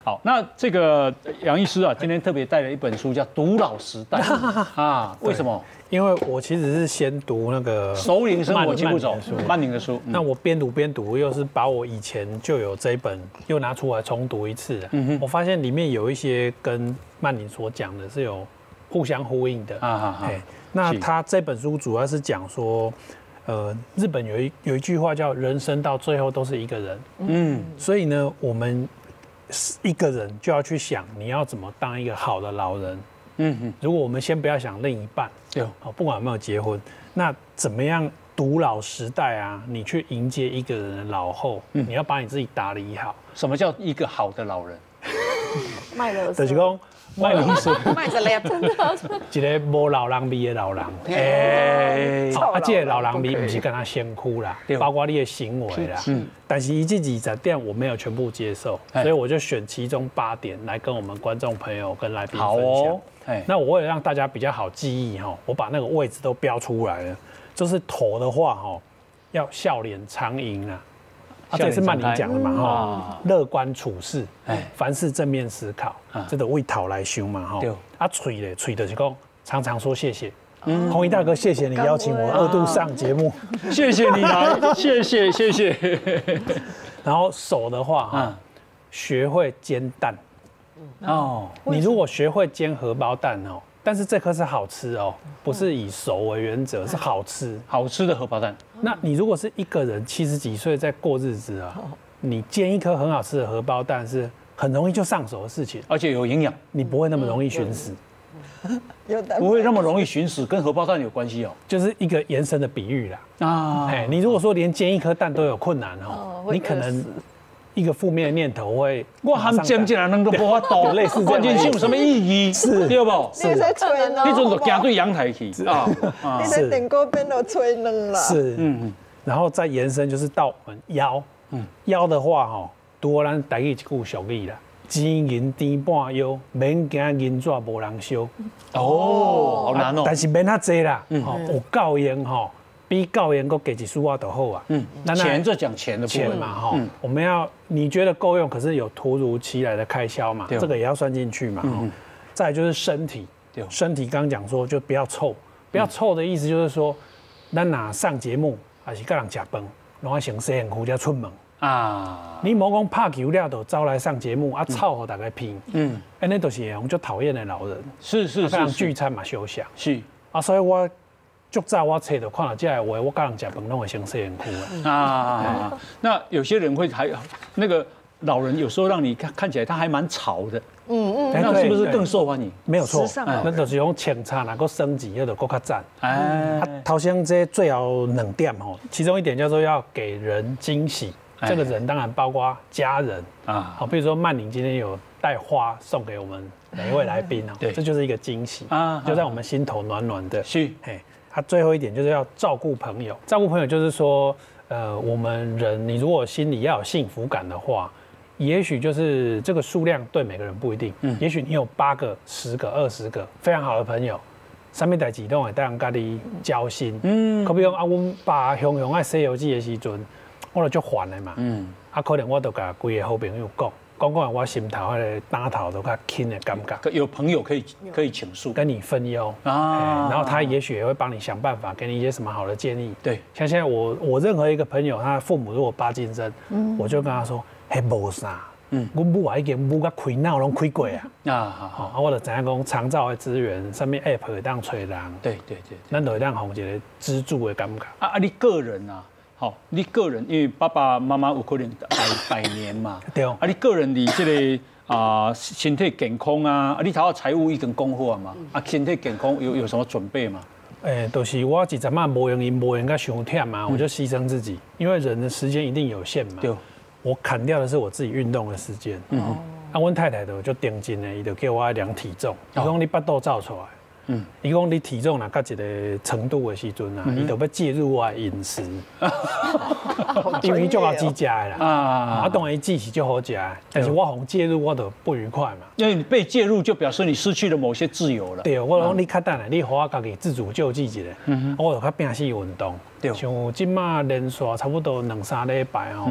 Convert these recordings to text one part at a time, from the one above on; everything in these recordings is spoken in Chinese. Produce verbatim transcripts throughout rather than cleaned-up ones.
好，那这个杨医师啊，今天特别带了一本书，叫《独老时代》啊，为什么？ 因为我其实是先读那个 《熟龄生活七步走》曼宁的书， 那我边读边读，又是把我以前就有这一本又拿出来重读一次。嗯我发现里面有一些跟曼宁所讲的是有互相呼应的。啊啊啊！那他这本书主要是讲说，呃，日本有一有一句话叫“人生到最后都是一个人”。嗯，所以呢，我们一个人就要去想你要怎么当一个好的老人。嗯哼，如果我们先不要想另一半，对，哦，不管有没有结婚，那怎么样独老时代啊？你去迎接一个人的老后，嗯、你要把你自己打理好。 什么叫一个好的老人？ 卖了， 就是讲卖老师， 卖着嘞，真的， 一个无老人味的老人。哎，啊，这个老人味不是跟他先哭啦，包括你的行为啦。嗯，但是一至二十点我没有全部接受，所以我就选其中八点来跟我们观众朋友跟来宾分享。那我为了让大家比较好记忆哈，我把那个位置都标出来了。就是头的话哈，要笑脸常迎啊，啊，这也是曼宁讲的嘛哈，乐观处事，哎，凡事正面思考，这个为讨来修嘛哈。啊，嘴嘞，嘴的是讲常常说谢谢。弘毅大哥，谢谢你邀请我二度上节目， 谢谢你来，谢谢谢谢。 然后手的话哈，学会煎蛋。哦，你如果学会煎荷包蛋哦，但是这颗是好吃哦，不是以熟为原则，是好吃， 好吃的荷包蛋。 那你如果是一个人七十几岁在过日子啊，你煎一颗很好吃的荷包蛋是很容易就上手的事情， 而且有营养， 你不会那么容易寻死。 不会那么容易寻死，跟荷包蛋有关系哦， 就是一个延伸的比喻啦。啊，哎，你如果说连煎一颗蛋都有困难哦，你可能。一个负面的念头会， 我含尖进来能都无法度， 类似这样， 关键性有什么意义？ 是， 对不？ 是，你在吹呢， 你阵就行对阳台去啊， 你在电锅边都吹冷了。 是，嗯，然后再延伸就是到我们腰，嗯，腰的话哈，多咱台语一句俗语啦，钱银甜半腰，免惊银纸无人收。 哦，好难哦， 但是免遐济啦，哦，有教研哈。比教研够给几十万都好啊。嗯， 那钱就讲钱的部分钱嘛哈，我们要你觉得够用，可是有突如其来的开销嘛，这个也要算进去嘛。嗯，再来就是身体，身体刚刚讲说就不要臭，不要臭的意思就是说，咱哪上节目还是跟人吃饭，拢要先洗身躯才出门啊。你莫讲拍球了就走来上节目啊，臭和大家拼，嗯，安尼都是那种就讨厌的老人， 是是是， 聚餐嘛休息是啊，所以我。就在我册到看到这个话，我跟人吃饭拢会先洗身躯啊。那有些人会还那个老人有时候让你看看起来他还蛮潮的，嗯嗯，那是不是更受欢迎？ 没有错，那就是用清茶能够升级，那就更加赞。哎，头先这最后两点吼，其中一点叫做要给人惊喜，这个人当然包括家人啊，好，比如说曼宁今天有带花送给我们每一位来宾哦，对，这就是一个惊喜啊，就让我们心头暖暖的。是，嘿。他最后一点就是要照顾朋友，照顾朋友就是说，呃，我们人你如果心里要有幸福感的话，也许就是这个数量对每个人不一定，嗯，也许你有八个、十个、二十个非常好的朋友，上面代志都会带人家己交心，嗯，可比讲啊，阮爸雄雄爱《西游记》的时阵，我就足烦的嘛，嗯，啊，可能我就甲规个好朋友讲。讲讲我心头那个打头都较轻的感觉， 有朋友可以可以倾诉， 跟你分忧啊，然后他也许也会帮你想办法，给你一些什么好的建议。对，像现在我我任何一个朋友，他父母如果八金针，嗯，我就跟他说，嘿，无啥，嗯，我母啊已经母甲开脑拢开过啊，啊，好，啊，我就知影讲长照的资源，上面 app 会当找人， 对对对， 咱就会当放一个资助的感觉。 啊啊，你个人啊。好，你个人因为爸爸妈妈有可能百百年嘛，对哦。啊，你个人你这个啊、呃、身体健康啊，啊你头下财务已经讲好啊嘛，啊身体健康有有什么准备吗？ 诶，就是我一阵啊无用因无用甲伤忝嘛，我就牺牲自己，因为人的时间一定有限嘛。对。我砍掉的是我自己运动的时间。嗯。啊，阮太太就就定金的，伊就叫我量体重，伊讲你腹肚走出来。嗯，伊讲你体重若到一个程度的时阵啊，伊就要介入我的饮食，因为足好煮食的啦。啊，啊，当然伊煮是足好食，但是我红介入我就不愉快嘛。 因为你被介入，就表示你失去了某些自由了。 对，我讲你较等下，你互我家己自主救济一下，我就较摒死运动。像即马连续差不多两三礼拜哦，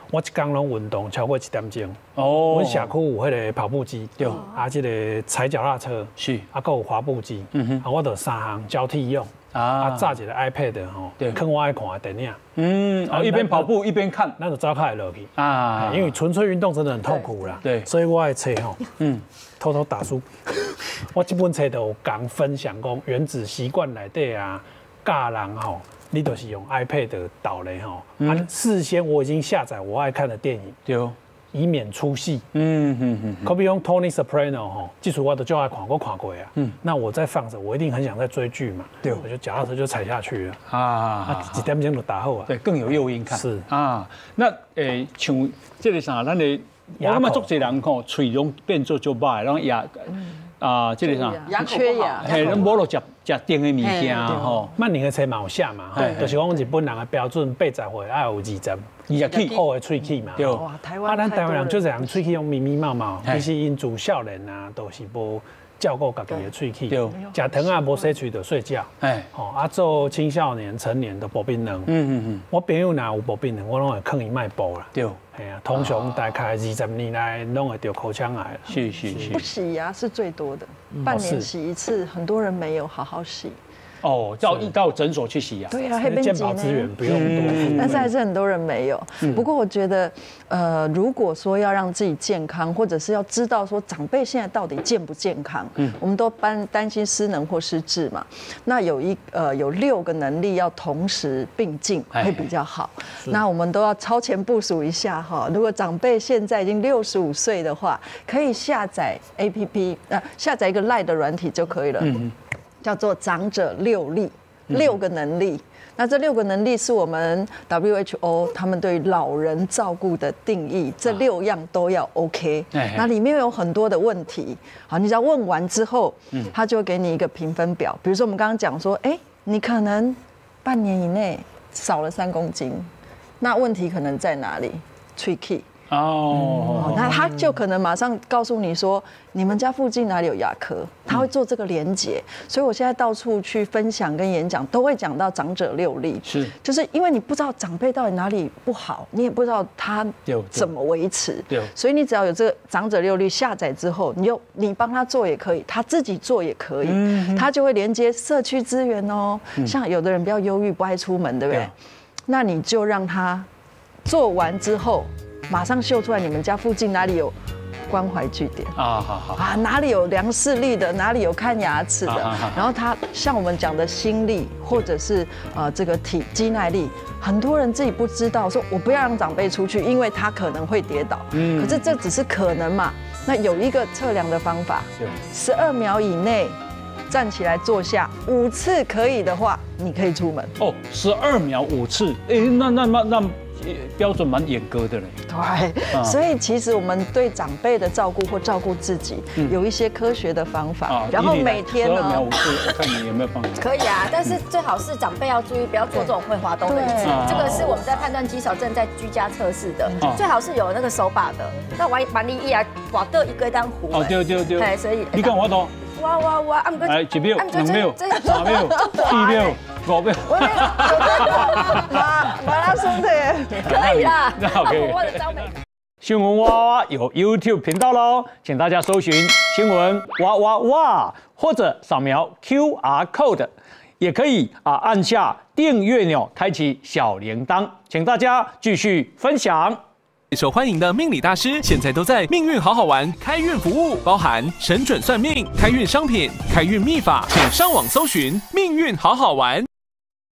我一天拢运动超过一点钟。 哦， 阮社区有迄个跑步机，对，啊，即个踩脚踏车， 是， 啊，佮有滑步机，嗯哼，啊，我就三项交替用。啊， 啊， 炸一个 iPad 吼， 对， 看我爱看的电影。 嗯，哦，一边跑步一边看， 那就早开落去啊， 因为纯粹运动真的很痛苦啦。 对， 所以我爱册吼， 嗯， 偷偷打书。我这本册就有讲分享讲原子习惯内底啊，教人吼，你就是用 iPad 导嘞吼，啊，事先我已经下载我爱看的电影， 对， 以免出戏。 嗯嗯嗯， 可比用 Tony Soprano 吼，技术我都就爱看，我看过啊。嗯，那我再放着，我一定很想再追剧嘛。对，我就脚踏车就踩下去了。啊，啊，几点钟就打好啊。 对，更有诱因看。 是啊，那诶，像这个啥，咱的我感觉足侪人吼，喙拢变做就歹，然后牙啊，这个啥， 牙缺牙， 嘿，咱无落食食甜的物件吼。 曼宁的册嘛有写嘛，吼，就是讲日本人的标准八十岁爱有二十。 二十起好的喙齿嘛， 对。 哇，台湾啊，咱台湾人就这样喙齿用密密麻麻，其实因自少年啊，都是无照顾家己的喙齿，食糖啊无洗喙就睡觉，哎，吼啊做青少年、成年的薄冰人，嗯嗯嗯，我朋友若有薄冰人，我拢会劝伊卖薄啦，对，系啊，通常大概二十年来拢会得口腔癌， 是是是， 不洗牙是最多的，半年洗一次，很多人没有好好洗。 哦，到到诊所去洗牙。 对啊，黑边健保资源不用多付， 但是还是很多人没有。不过我觉得，呃，如果说要让自己健康，或者是要知道说长辈现在到底健不健康，嗯，我们都担担心失能或失智嘛。那有一呃有六个能力要同时并进会比较好。那我们都要超前部署一下哈。如果长辈现在已经六十五岁的话，可以下载 A P P， 呃，下载一个 Line 的软体就可以了。嗯。叫做长者六力，六个能力。那这六个能力是我们 W H O 他们对老人照顾的定义，这六样都要 OK。那里面有很多的问题，好，你只要问完之后，他就会给你一个评分表。比如说我们刚刚讲说，哎，你可能半年以内少了三公斤，那问题可能在哪里？喙齿。哦，那他就可能马上告诉你说，你们家附近哪里有牙科，他会做这个连结。所以我现在到处去分享跟演讲，都会讲到长者六力，是，就是因为你不知道长辈到底哪里不好，你也不知道他怎么维持，所以你只要有这个长者六力下载之后，你就你帮他做也可以，他自己做也可以，他就会连接社区资源哦。像有的人比较忧郁，不爱出门，对不对？那你就让他做完之后。马上秀出来，你们家附近哪里有关怀据点啊？好好啊，哪里有量视力的，哪里有看牙齿的。然后他像我们讲的心力，或者是呃这个体肌耐力，很多人自己不知道，说我不要让长辈出去，因为他可能会跌倒。嗯，可是这只是可能嘛。那有一个测量的方法，十二秒以内站起来坐下五次，可以的话，你可以出门。 哦，十二秒五次，哎，那那那那。标准蛮严格的嘞， 对，所以其实我们对长辈的照顾或照顾自己，有一些科学的方法，然后每天呢， 十二秒五次，我看你有没有办法。 可以啊，但是最好是长辈要注意，不要做这种会滑动的椅子。这个是我们在判断肌少症在居家测试的，最好是有那个手把的。那玩玩你一啊，滑到一个当壶。 哦，对对对。 哎，所以你讲我懂。 哇哇哇！按个来一秒、两秒、三秒、四秒、五秒。 我马马拉松的， 可以啦。 那好，可以。 我的招美。 新闻哇哇有 YouTube 频道喽，请大家搜寻新闻哇哇哇，或者扫描 Q R code， 也可以啊按下订阅钮，开启小铃铛，请大家继续分享。 受欢迎的命理大师，现在都在命运好好玩开运服务，包含神准算命、开运商品、开运秘法，请上网搜寻命运好好玩。